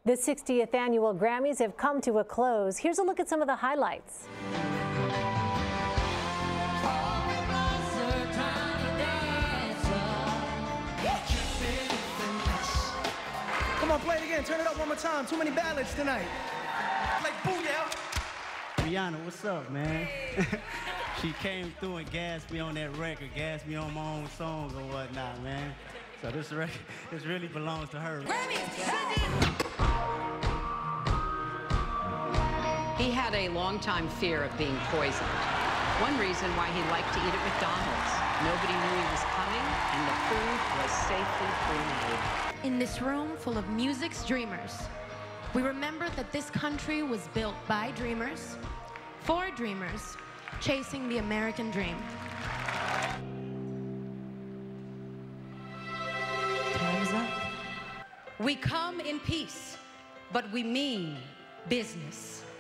The 60th annual Grammys have come to a close. Here's a look at some of the highlights. Come on, play it again. Turn it up one more time. Too many ballads tonight. Like, booyah. Rihanna, what's up, man? She came through and gassed me on that record, gassed me on my own songs or whatnot, man. So this record, this really belongs to her. He had a long-time fear of being poisoned. One reason why he liked to eat at McDonald's. Nobody knew he was coming, and the food was safely pre-made. In this room full of music's dreamers, we remember that this country was built by dreamers, for dreamers, chasing the American dream. Time's up. We come in peace, but we mean business.